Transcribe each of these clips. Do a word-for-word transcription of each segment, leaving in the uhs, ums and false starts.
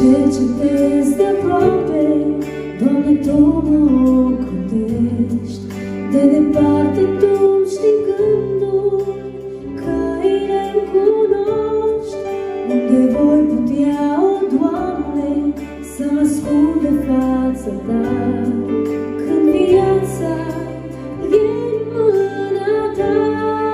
cercetezi de aproape, Doamne, Tu mă ocrotești. De departe Tu știi gândul, căile-mi cunoști. Unde voi putea, o Doamne, să mă ascund de fața Ta, când viața e în mâna Ta.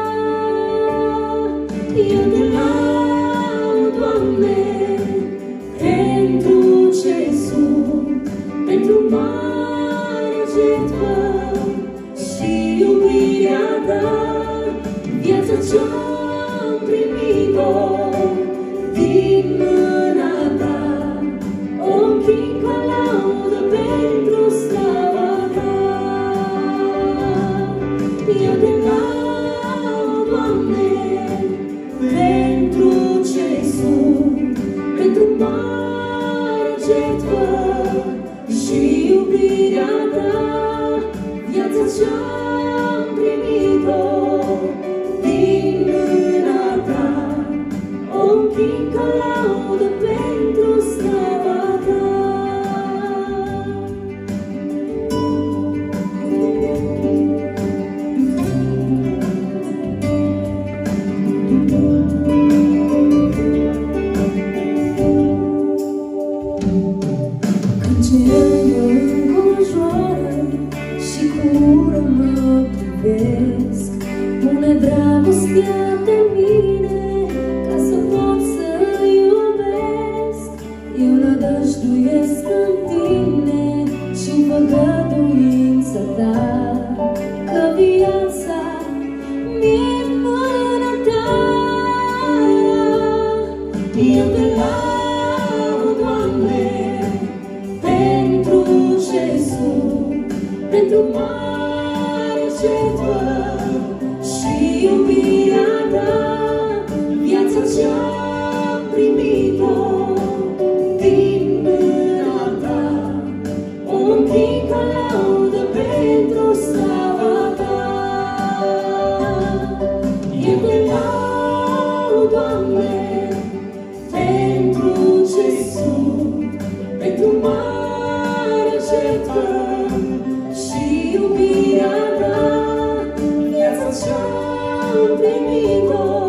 Eu te laud, Doamne, pentru ce sunt, pentru marea jertfă și iubirea Ta. Viața ce-am primit-o din mâna Ta, o închin ca laudă pentru slava Ta. Eu te laud, Doamne, pentru ce sunt, pentru marea jertfă și iubirea Ta. Viața ce-am primit-o din mâna Ta, o închin ca laudă pentru slava Ta. Când cerul mă înconjoară și cu ură mă privesc, pune dragostea de mine ca să pot să iubesc. Eu nădăjduiesc în Tine și-n făgăduința Ta, că viața mi-e în mâna Ta. Eu te laud, Doamne, pentru ce sunt, pentru marea jertfă și iubirea Ta. Viața ce-am primit-o din mâna Ta, o închin ca laudă pentru slava Ta. Eu te laud, Doamne, pentru ce sunt, pentru marea jertfă și iubirea Ta. Viața ce-am primit-o